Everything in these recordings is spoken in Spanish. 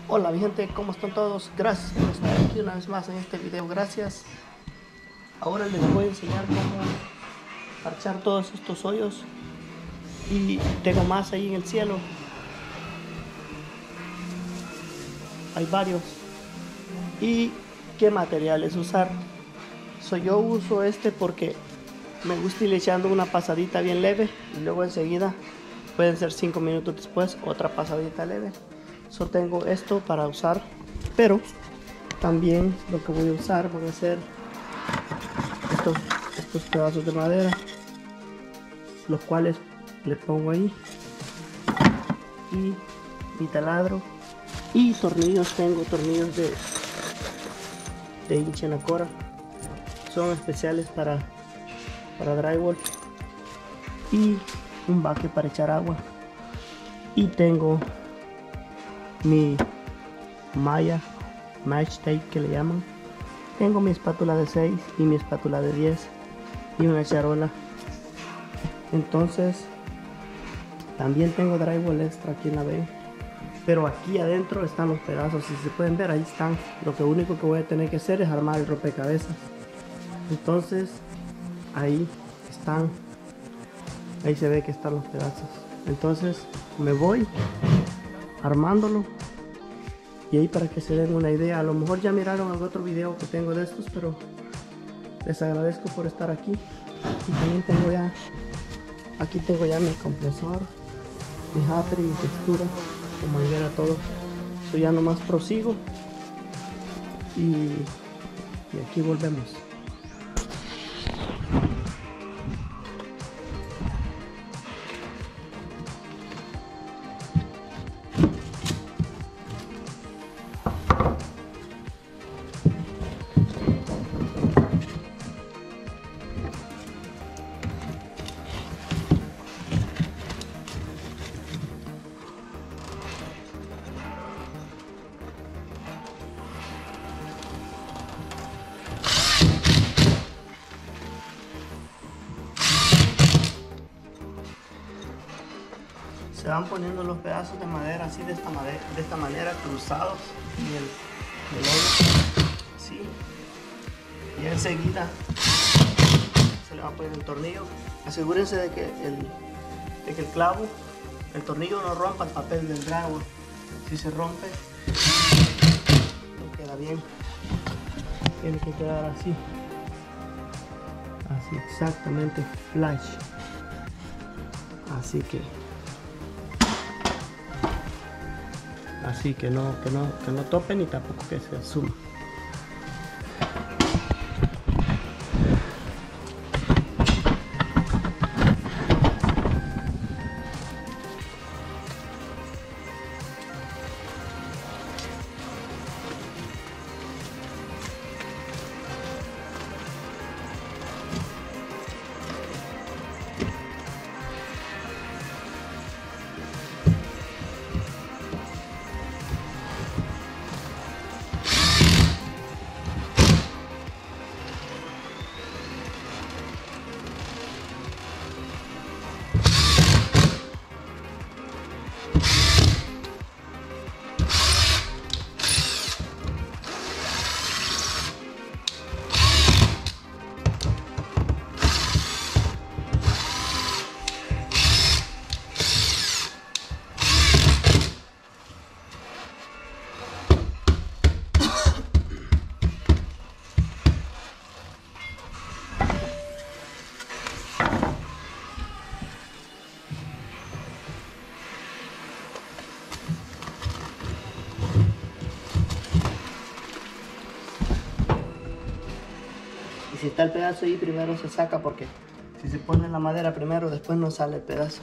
Hola mi gente, ¿cómo están todos? Gracias por estar aquí una vez más en este video, gracias. Ahora les voy a enseñar cómo parchar todos estos hoyos. Y tengo más ahí en el cielo. Hay varios. Y qué materiales usar. Yo uso este porque me gusta ir echando una pasadita bien leve. Y luego enseguida, pueden ser 5 minutos después, otra pasadita leve. Tengo esto para usar, pero también lo que voy a usar van a ser estos pedazos de madera, los cuales le pongo ahí, y mi taladro y tornillos. Tengo tornillos de hincha Nakora, son especiales para drywall, y un baque para echar agua, y tengo mi malla match tape que le llaman. Tengo mi espátula de 6 y mi espátula de 10 y una charola. Entonces también tengo drywall extra aquí en la B, pero aquí adentro están los pedazos. Si se pueden ver, ahí están. Lo único que voy a tener que hacer es armar el rompecabezas. Entonces ahí están, ahí se ve que están los pedazos. Entonces me voy armándolo, y ahí para que se den una idea. A lo mejor ya miraron algún otro video que tengo de estos, pero les agradezco por estar aquí. Y también tengo ya, aquí tengo ya mi compresor, mi japper y mi textura, como libera todo. Ya nomás prosigo y aquí volvemos. Se van poniendo los pedazos de madera así, de esta manera, cruzados, y el hoyo así, y enseguida se le va a poner el tornillo. Asegúrense de que el clavo, el tornillo no rompa el papel del drywall. Si se rompe, no queda bien. Tiene que quedar así exactamente flash. Así que no tope ni tampoco que se asuma. Si está el pedazo ahí, primero se saca, porque si se pone la madera primero, después no sale el pedazo.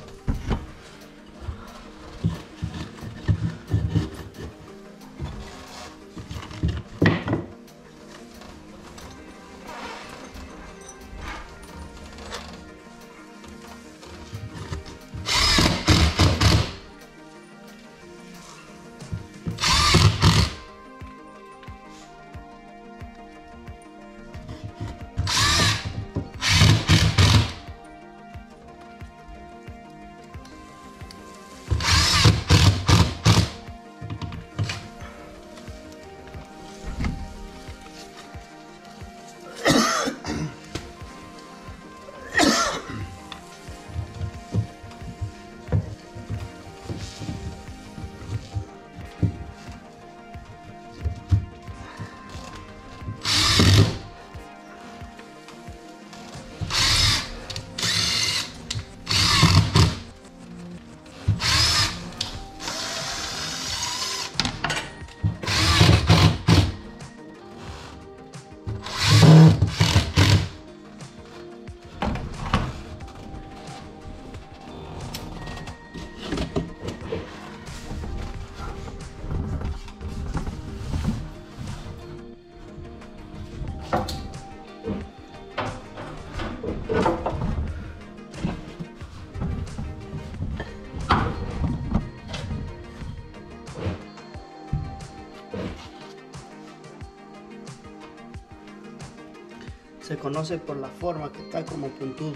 se conoce por la forma que está como puntudo.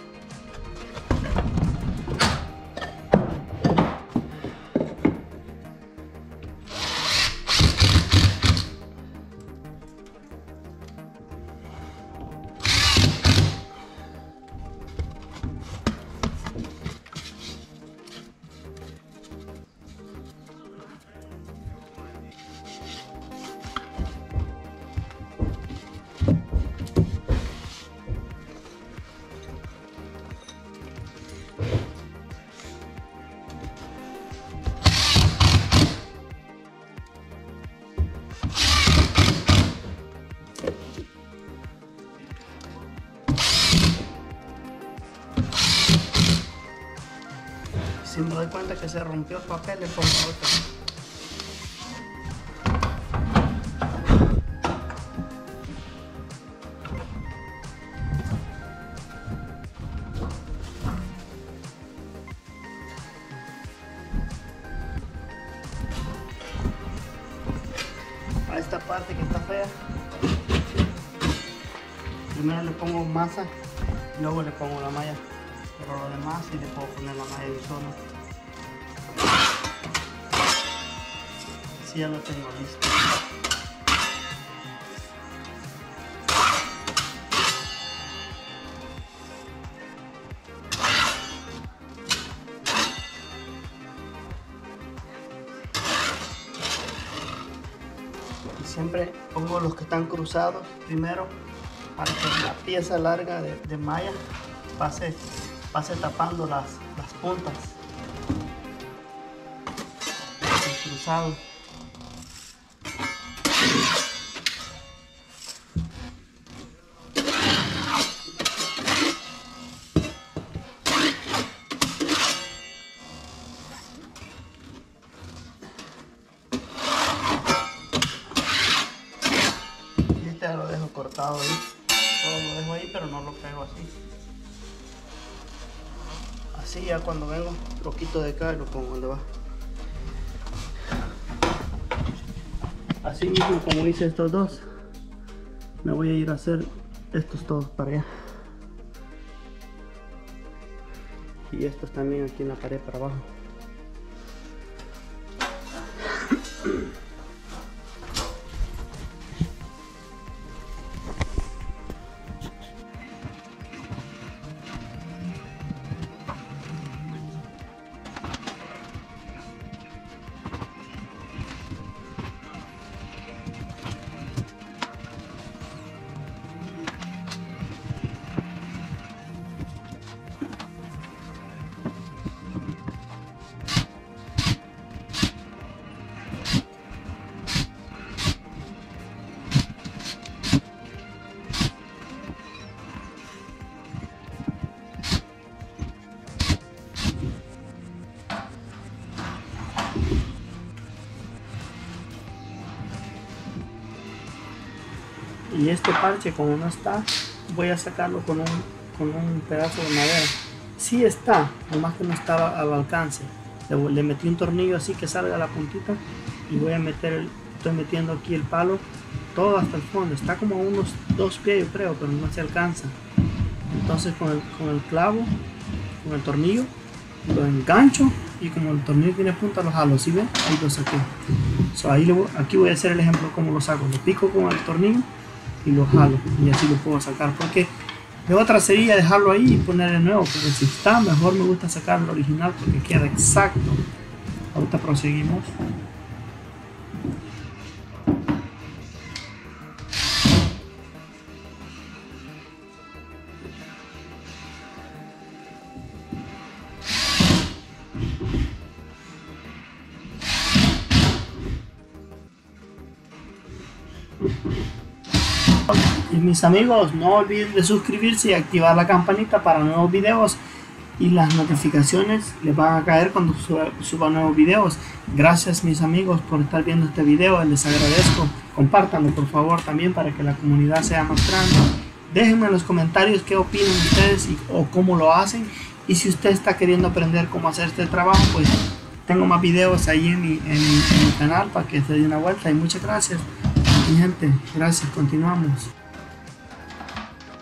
Si me doy cuenta que se rompió el papel, le pongo otro. A esta parte que está fea, primero le pongo masa, luego le pongo la malla. Pero lo demás sí le puedo poner la malla de solo. Así ya lo tengo listo. Y siempre pongo los que están cruzados primero para que la pieza larga de malla pase tapando las puntas del cruzado. Y este ya lo dejo cortado ahí, todo lo dejo ahí, pero no lo pego así. Así ya cuando vengo lo quito de acá y lo pongo donde va. Así mismo como hice estos dos, me voy a ir a hacer estos todos para allá. Y estos también aquí en la pared para abajo. Y este parche, como no está, voy a sacarlo con un pedazo de madera. Sí está, nomás que no estaba al alcance. Le metí un tornillo así que salga la puntita y voy a meter, estoy metiendo aquí el palo todo hasta el fondo. Está como a unos 2 pies yo creo, pero no se alcanza. Entonces con el clavo, con el tornillo, lo engancho y como el tornillo tiene punta lo jalo. ¿Sí ven? Ahí lo saqué. Aquí voy a hacer el ejemplo cómo lo saco. Lo pico con el tornillo y lo jalo y así lo puedo sacar, porque de otra sería dejarlo ahí y ponerle nuevo, pero si está, mejor me gusta sacar el original porque queda exacto. Ahorita proseguimos. Y mis amigos, no olviden de suscribirse y activar la campanita para nuevos videos, y las notificaciones les van a caer cuando suba nuevos videos. Gracias mis amigos por estar viendo este video, les agradezco. Compártanlo por favor también para que la comunidad sea más grande. Déjenme en los comentarios qué opinan ustedes o cómo lo hacen, y si usted está queriendo aprender cómo hacer este trabajo, pues tengo más videos ahí en mi canal para que se dé una vuelta. Y muchas gracias mi gente, gracias, continuamos.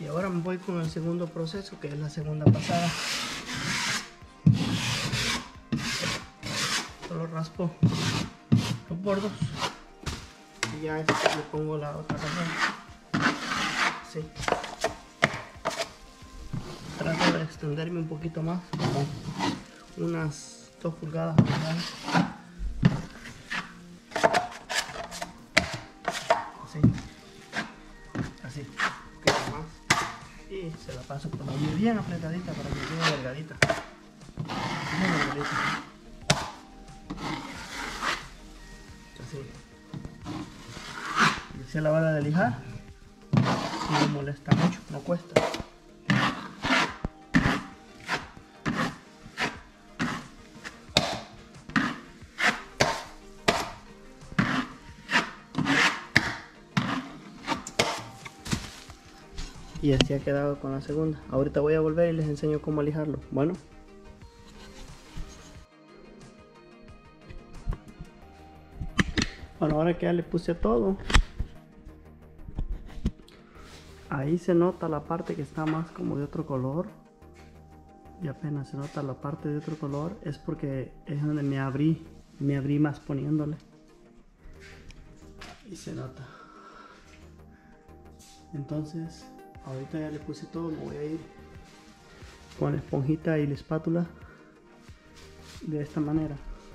ahora me voy con el segundo proceso, que es la segunda pasada. Solo raspo los bordos y ya le pongo la otra cajera. Sí. Trato de extenderme un poquito más, como unas 2 pulgadas. Así. Así. Un poquito más. Y se la paso por la uña bien apretadita para que quede delgadita. Bien delgadita. Así. Y se la van a delijar. No molesta mucho, no cuesta. Y así ha quedado con la segunda. Ahorita voy a volver y les enseño cómo lijarlo. Bueno, ahora que ya le puse todo, ahí se nota la parte que está más como de otro color. Y apenas se nota la parte de otro color es porque es donde me abrí más poniéndole. Y se nota. Entonces ahorita ya le puse todo, me voy a ir con la esponjita y la espátula de esta manera.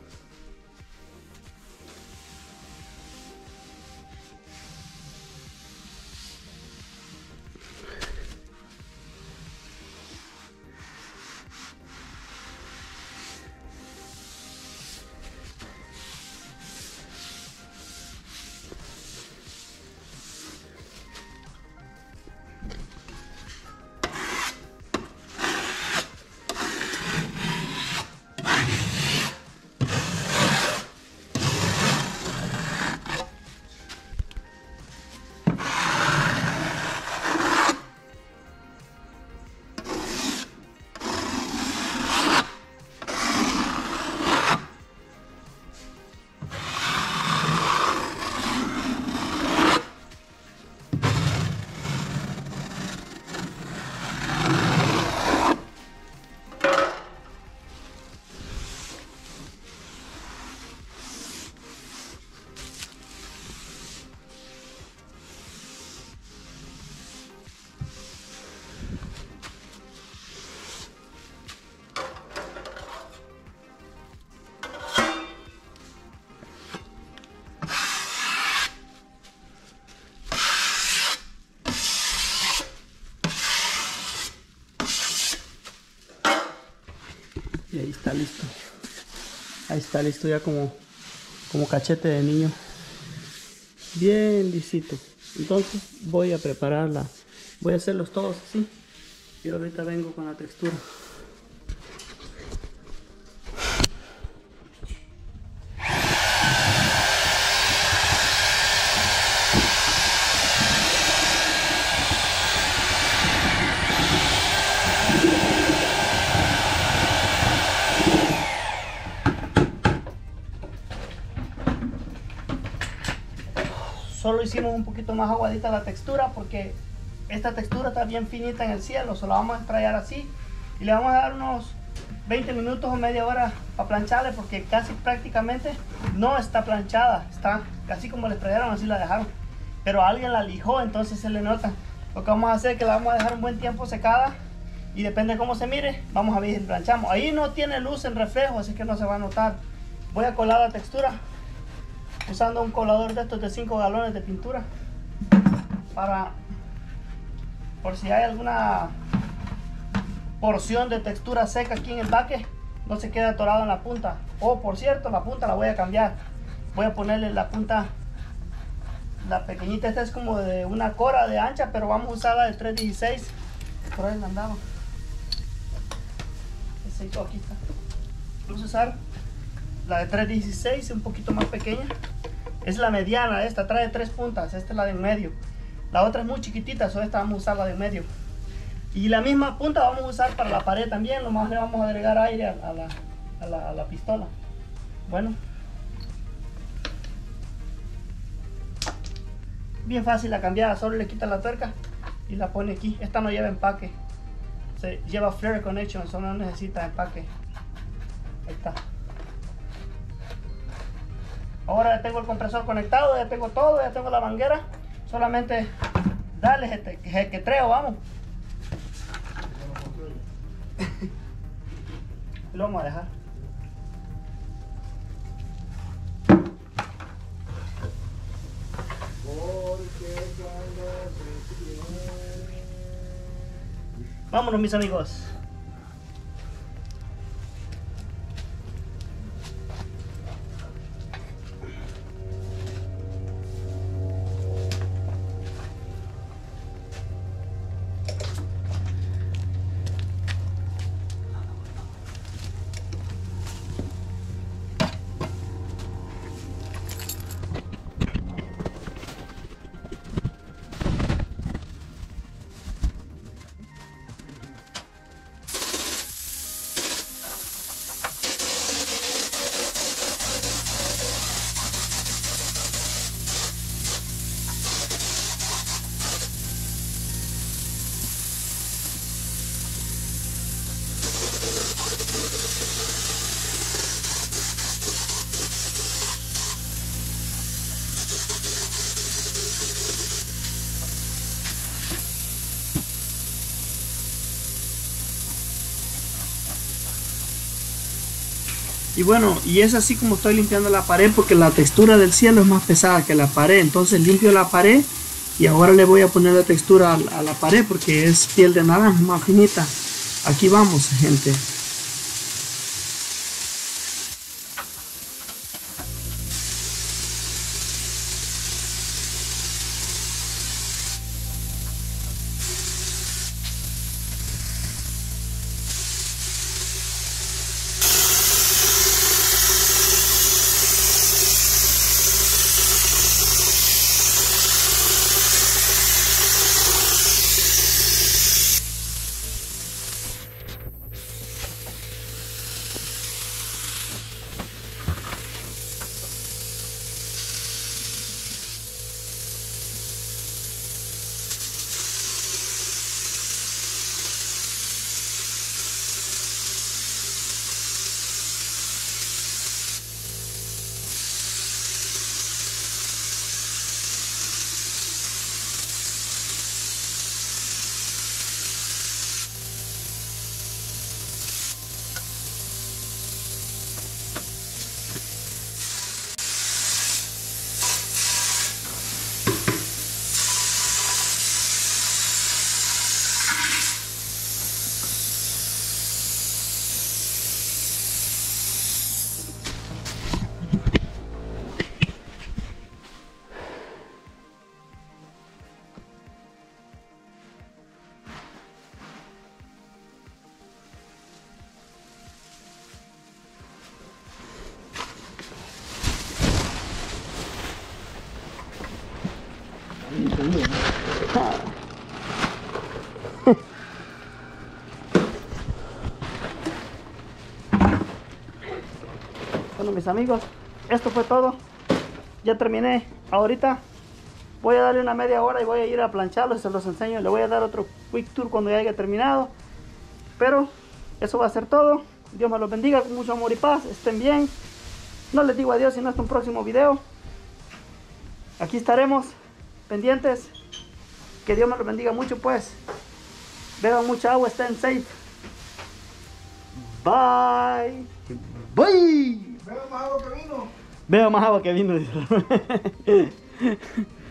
Y ahí está listo. Ahí está listo ya como cachete de niño. Bien lisito. Entonces voy a prepararla. Voy a hacerlos todos así. Y ahorita vengo con la textura. Solo hicimos un poquito más aguadita la textura porque esta textura está bien finita en el cielo. Solo vamos a extraer así y le vamos a dar unos 20 minutos o media hora para plancharle, porque casi prácticamente no está planchada, está casi como le extrayeron, así la dejaron, pero alguien la lijó, entonces se le nota. Lo que vamos a hacer es que la vamos a dejar un buen tiempo secada y depende de cómo se mire, vamos a ver si planchamos. Ahí no tiene luz en reflejo, así que no se va a notar. Voy a colar la textura usando un colador de estos de 5 galones de pintura, por si hay alguna porción de textura seca aquí en el baque, no se queda atorado en la punta. Oh, por cierto, la punta la voy a cambiar. Voy a ponerle la punta, la pequeñita. Esta es como de una cora de ancha, pero vamos a usar la de 3/16. Por ahí andaba. Aquí está. Vamos a usar la de 3/16, un poquito más pequeña. Es la mediana, esta trae 3 puntas, esta es la de en medio. La otra es muy chiquitita, so esta vamos a usar la de en medio. Y la misma punta vamos a usar para la pared también, nomás le vamos a agregar aire a la pistola. Bueno. Bien fácil la cambiada, solo le quita la tuerca y la pone aquí. Esta no lleva empaque, se lleva flare connection, eso no necesita empaque. Ahí está. Ahora ya tengo el compresor conectado, ya tengo todo, ya tengo la manguera. Solamente darle jequetreo, vamos. Lo vamos a dejar. Vámonos, mis amigos. Y bueno, y es así como estoy limpiando la pared, porque la textura del cielo es más pesada que la pared. Entonces limpio la pared y ahora le voy a poner la textura a la pared, porque es piel de naranja más finita. Aquí vamos, gente. Bueno, mis amigos, esto fue todo. Ya terminé. Ahorita voy a darle una media hora y voy a ir a plancharlo y se los enseño. Le voy a dar otro quick tour cuando ya haya terminado. Pero eso va a ser todo. Dios me los bendiga con mucho amor y paz. Estén bien. No les digo adiós sino hasta un próximo video. Aquí estaremos pendientes. Que Dios me los bendiga mucho, pues. Beban mucha agua, estén safe. Bye. Bye. Beba más agua que vino. Beba más agua que vino.